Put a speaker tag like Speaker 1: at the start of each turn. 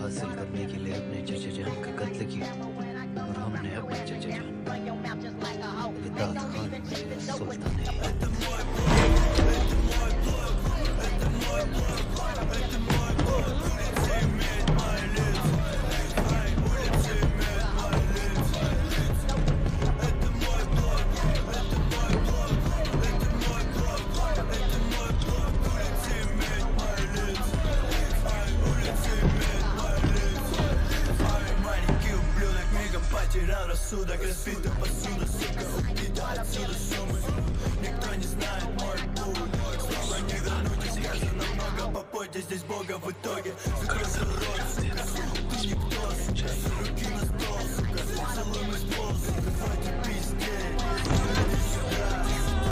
Speaker 1: हासिल करने के लिए अपने चचे जान का कत्ल किया और हमने अपने चचे जान विदात खान सुल्तान
Speaker 2: Потерял рассудок, разбита посуда, сука, убита отсюда суммы. Никто не знает мой путь, снова не вернуть, сказано много, попойте здесь Бога в итоге. Закрой рот, сука, ты никто, сука.